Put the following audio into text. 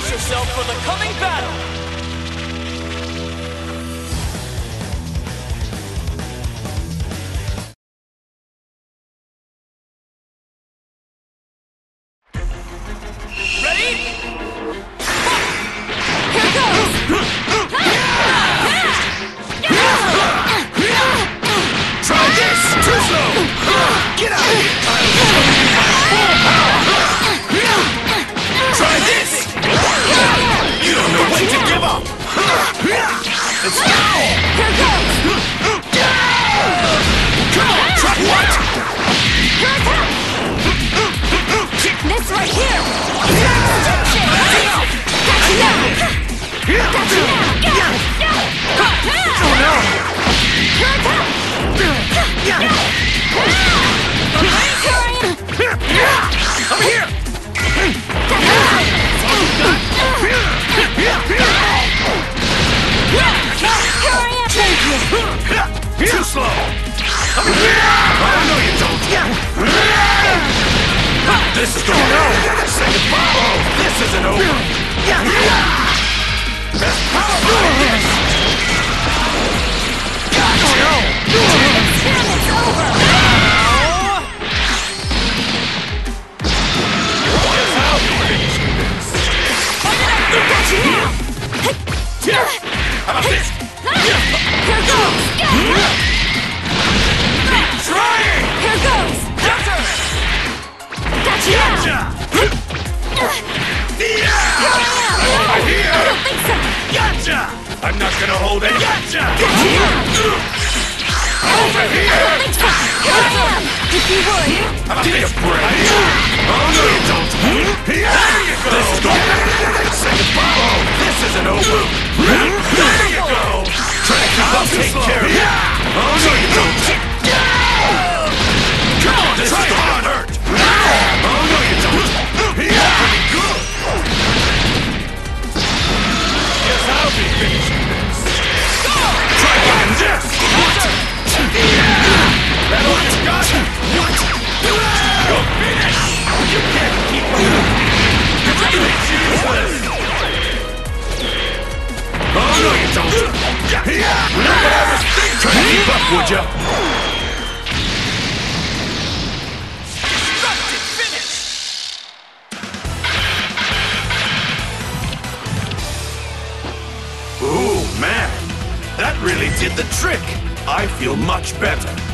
Brace yourself for the coming battle! Ready? Here goes! Try this! Too slow! Get out of here! Try this! You don't know when to give up! It's now! Here goes! Come on, try what? This right here! Got you now! Oh no! I'm here! Too slow! I'm here! Oh no you don't! This is going on! Say goodbye! Oh, this isn't over! Best power like this! Oh no! Experiment's over! Got you now! How about this? Here goes! Keep trying! Here goes! Gotcha! Got you now! Over here! I don't think so! Gotcha! I'm not gonna hold it! Gotcha! Got you now! Over I here! don't think so! Here I am! If you would! How about this? Oh no you don't! There you go! This is going. Say goodbye! Oh, this isn't over! There you go! I'll take care of it! Oh no you don't! Come on, this is gonna hurt! Oh no you don't! Pretty good! Guess I'll be finishing this! Try getting this! That all you got? What? You're finished! You can't keep moving! You're useless! Oh no you don't! Not what I was thinking! Try to keep up, would ya? Constructed finish! Ooh, man! That really did the trick! I feel much better.